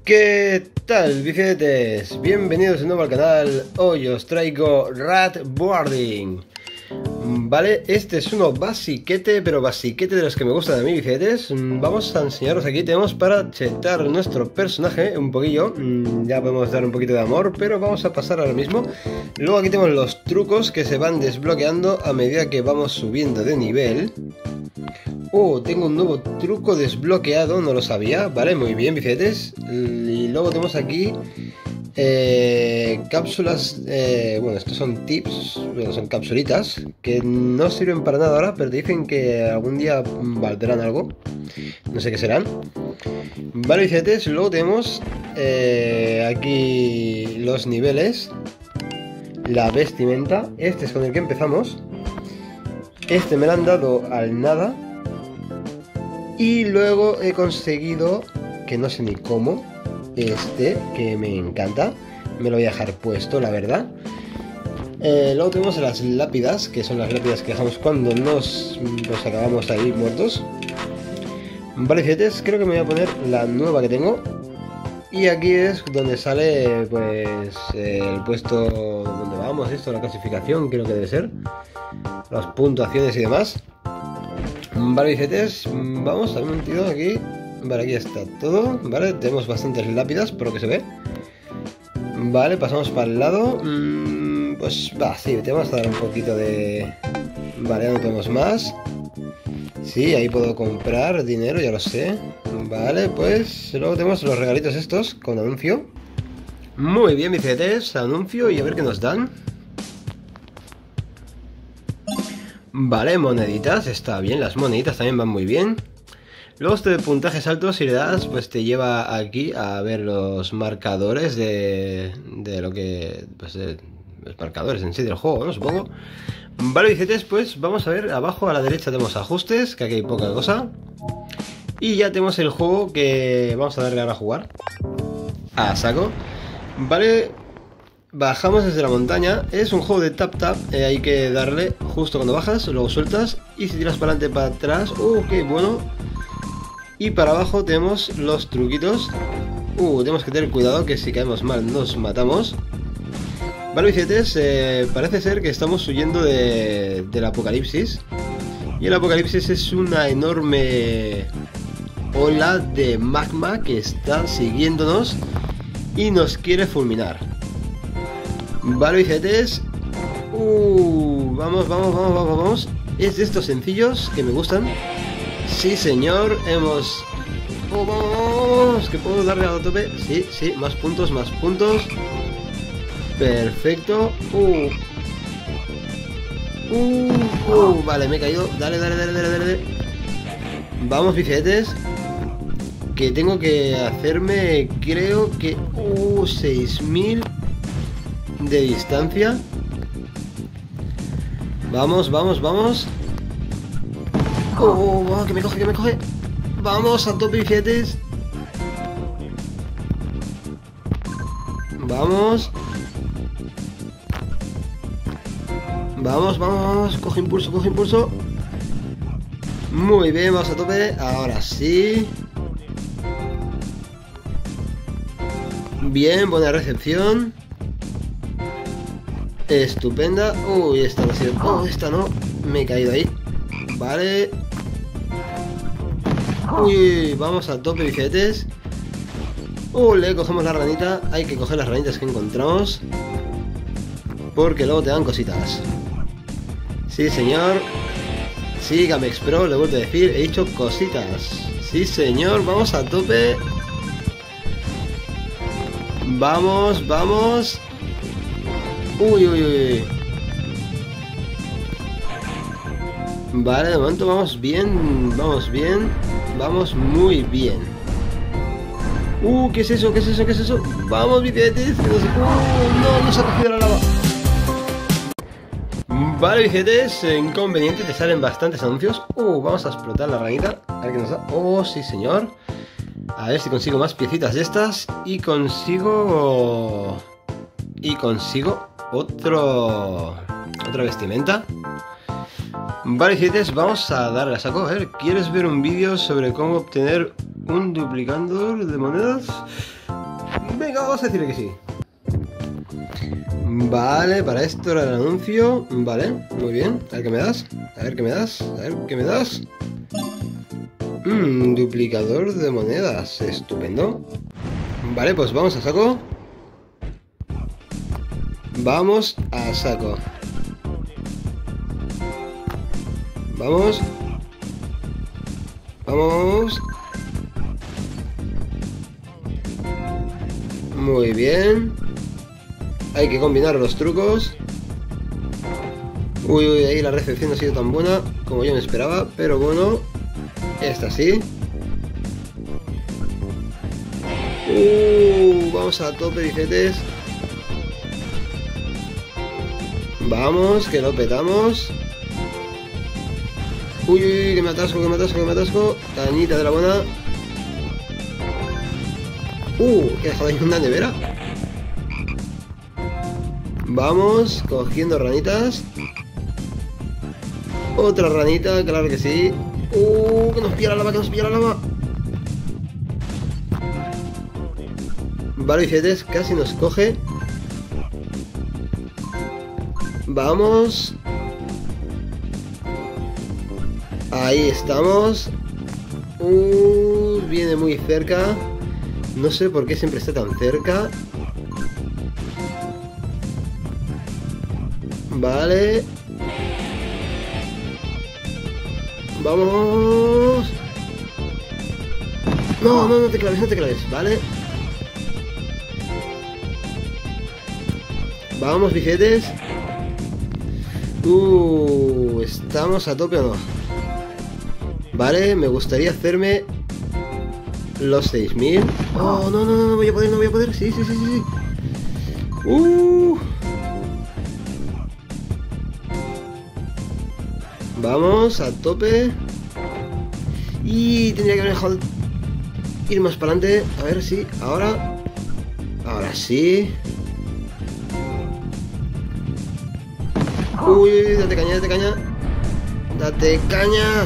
¿Qué tal, bifetes? Bienvenidos de nuevo al canal. Hoy os traigo Ratboarding. Vale, este es uno basiquete, pero basiquete de los que me gustan a mí, bifetes. Vamos a enseñaros aquí, tenemos para chetar nuestro personaje un poquillo. Ya podemos dar un poquito de amor, pero vamos a pasar ahora mismo. Luego aquí tenemos los trucos que se van desbloqueando a medida que vamos subiendo de nivel. Oh, tengo un nuevo truco desbloqueado, no lo sabía. Vale, muy bien, bifetes. Y luego tenemos aquí cápsulas, bueno, estos son tips, bueno, son capsulitas que no sirven para nada ahora, pero te dicen que algún día valdrán algo. No sé qué serán. Vale, bifetes, luego tenemos aquí los niveles. La vestimenta, este es con el que empezamos. Este me lo han dado al nada. Y luego he conseguido, que no sé ni cómo, este, que me encanta. Me lo voy a dejar puesto, la verdad. Luego tenemos las lápidas, que son las lápidas que dejamos cuando nos acabamos ahí muertos. Vale, fíjate, creo que me voy a poner la nueva que tengo. Y aquí es donde sale, pues, el puesto donde vamos, esto, la clasificación, creo que debe ser. Las puntuaciones y demás. Vale, bifetes, vamos, un momentito aquí. Vale, aquí está todo. Vale, tenemos bastantes lápidas por lo que se ve. Vale, pasamos para el lado. Pues va, sí, te vamos a dar un poquito de... Vale, ya no tenemos más. Sí, ahí puedo comprar dinero, ya lo sé. Vale, pues luego tenemos los regalitos estos con anuncio. Muy bien, bifetes, anuncio y a ver qué nos dan. Vale, moneditas, está bien, las moneditas también van muy bien. Luego este de puntajes altos, si le das, pues te lleva aquí a ver los marcadores de lo que... Pues los marcadores en sí del juego, ¿no? Supongo. Vale, bifetes, pues vamos a ver, abajo a la derecha tenemos ajustes, que aquí hay poca cosa. Y ya tenemos el juego que vamos a darle ahora a jugar. A saco. Vale... Bajamos desde la montaña, es un juego de tap-tap, hay que darle justo cuando bajas, luego sueltas y si tiras para adelante, para atrás, qué bueno. Y para abajo tenemos los truquitos, tenemos que tener cuidado que si caemos mal nos matamos. Vale, bifetes, parece ser que estamos huyendo del apocalipsis. Y el apocalipsis es una enorme ola de magma que está siguiéndonos y nos quiere fulminar. Vale, bifetes. Vamos. Es de estos sencillos que me gustan. Sí, señor. Hemos... vamos. Que puedo darle a tope. Sí. Más puntos. Perfecto. Vale, me he caído. Dale. Vamos, bifetes. Que tengo que hacerme... Creo que... 6000... de distancia. Vamos. Que me coge. Vamos a tope, bifetes. Vamos. Coge impulso. Muy bien, vamos a tope. Ahora sí. Bien, buena recepción. Estupenda. Esta no ha sido... esta no. Me he caído ahí. Vale. Vamos a tope, bifetes. Le cogemos la ranita. Hay que coger las ranitas que encontramos, porque luego te dan cositas. Sí, señor. Sí, Gamex Pro, le vuelvo a decir. He dicho cositas. Sí, señor. Vamos a tope. Vamos. Vale, de momento vamos bien. Vamos muy bien. ¿Qué es eso? Vamos, bifetes. No, nos ha cogido la lava. Vale, bifetes, inconveniente, te salen bastantes anuncios. Vamos a explotar la ranita. A ver qué nos da. Sí, señor. A ver si consigo más piecitas de estas. Y consigo otra vestimenta. Vale, bifetes, vamos a darle a saco. ¿Quieres ver un vídeo sobre cómo obtener un duplicador de monedas? Venga, vamos a decirle que sí. Vale, para esto era el anuncio. Vale, muy bien. A ver qué me das. A ver qué me das. A ver qué me das. Duplicador de monedas. Estupendo. Vale, pues vamos a saco. Vamos a saco. Vamos. Vamos. Muy bien. Hay que combinar los trucos. Uy, uy, ahí la recepción no ha sido tan buena como yo me esperaba, pero bueno, esta sí. Vamos a tope, bifetes. Vamos, que lo petamos. Uy, uy, uy, que me atasco, que me atasco, que me atasco. Cañita de la buena. Que he dejado ahí una nevera. Vamos, cogiendo ranitas. Otra ranita, claro que sí. Que nos pilla la lava, que nos pilla la lava. Vale, bifetes, casi nos coge. Vamos. Ahí estamos. Viene muy cerca. No sé por qué siempre está tan cerca. Vale. Vamos. No, no, no te claves, no te claves. Vale. Vamos, bifetes. ¿Estamos a tope o no? Vale, me gustaría hacerme los 6000. No, no, no, no voy a poder, no voy a poder. Sí, sí, sí, sí, sí. Vamos, a tope. Y tendría que haber dejado ir más para adelante. A ver si, ahora. Ahora sí. Uy, date caña, date caña. Date caña.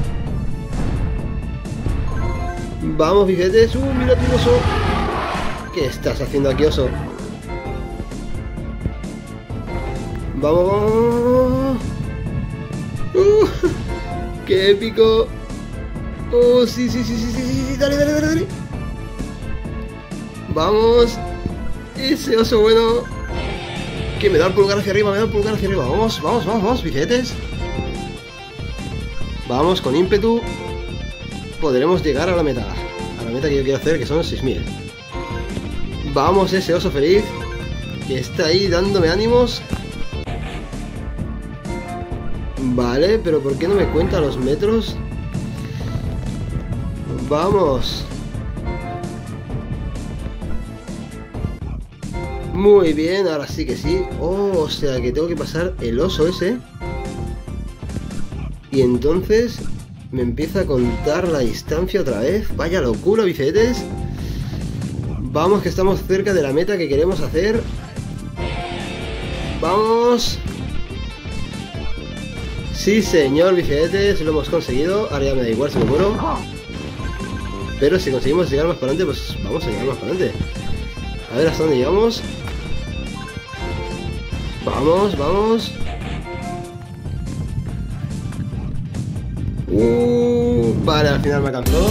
Vamos, bifetes. Mira tu oso. ¿Qué estás haciendo aquí, oso? Vamos, vamos. ¡Qué épico! Sí, sí, sí, sí, sí, sí. Dale, dale, dale, dale. Vamos. Ese oso bueno. Que me da el pulgar hacia arriba, me da el pulgar hacia arriba. Vamos, vamos, vamos, vamos, bifetes. Vamos, con ímpetu podremos llegar a la meta. A la meta que yo quiero hacer, que son 6000. Vamos, ese oso feliz que está ahí dándome ánimos. Vale, pero ¿por qué no me cuenta los metros? Vamos. Muy bien, ahora sí que sí. O sea que tengo que pasar el oso ese. Y entonces me empieza a contar la distancia otra vez. Vaya locura, bifetes. Vamos, que estamos cerca de la meta que queremos hacer. Vamos. Sí, señor, bifetes, lo hemos conseguido. Ahora ya me da igual si me muero. Pero si conseguimos llegar más para adelante, pues vamos a llegar más para adelante. A ver hasta dónde llegamos. Vamos, vamos. Vale, al final me alcanzó.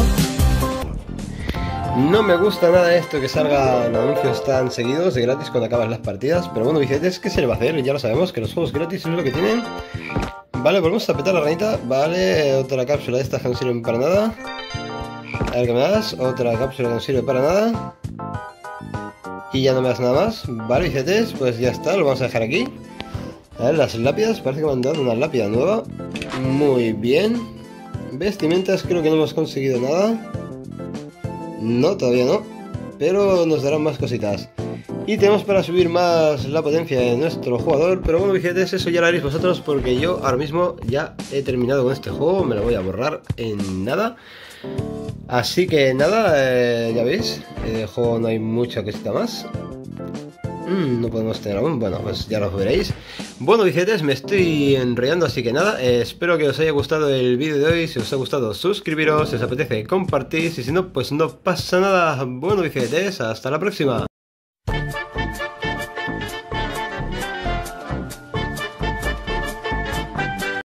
No me gusta nada esto que salgan anuncios tan seguidos de gratis cuando acabas las partidas. Pero bueno, bifetes, ¿qué se le va a hacer? Ya lo sabemos, que los juegos gratis es lo que tienen. Vale, volvemos a petar la ranita. Vale, otra cápsula de estas que no sirven para nada. A ver qué me das. Otra cápsula que no sirve para nada. Y ya no me das nada más. Vale, bifetes, pues ya está, lo vamos a dejar aquí. A ver, las lápidas, parece que me han dado una lápida nueva. Muy bien. Vestimentas, creo que no hemos conseguido nada. No, todavía no. Pero nos darán más cositas. Y tenemos para subir más la potencia de nuestro jugador. Pero bueno, bifetes, eso ya lo haréis vosotros, porque yo ahora mismo ya he terminado con este juego. Me lo voy a borrar en nada. Así que nada, ya veis, el juego no hay mucha cosita más. No podemos tener aún. Bueno, pues ya lo veréis. Bueno, bicinetes, me estoy enrollando, así que nada. Espero que os haya gustado el vídeo de hoy. Si os ha gustado, suscribiros. Si os apetece, compartís. Y si no, pues no pasa nada. Bueno, bicinetes, hasta la próxima.